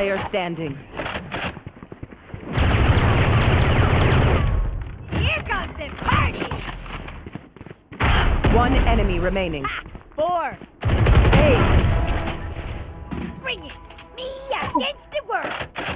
player standing. Here comes the party! One enemy remaining. 4. 8. Bring it! Me against the world!